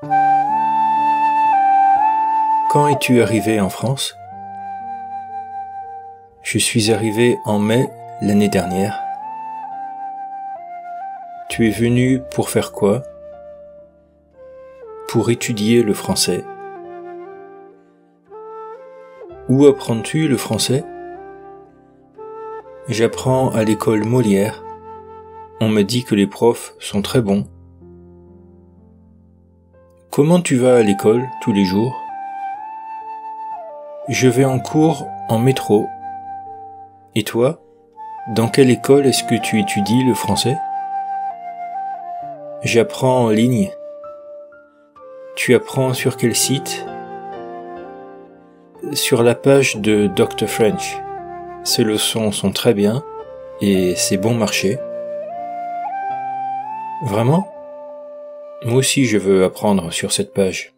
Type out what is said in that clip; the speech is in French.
Quand es-tu arrivé en France? Je suis arrivé en mai l'année dernière. Tu es venu pour faire quoi? Pour étudier le français. Où apprends-tu le français? J'apprends à l'école Molière. On me dit que les profs sont très bons. Comment tu vas à l'école tous les jours? Je vais en cours en métro. Et toi, dans quelle école est-ce que tu étudies le français? J'apprends en ligne. Tu apprends sur quel site? Sur la page de Dr French. Ces leçons sont très bien et c'est bon marché. Vraiment? Moi aussi je veux apprendre sur cette page.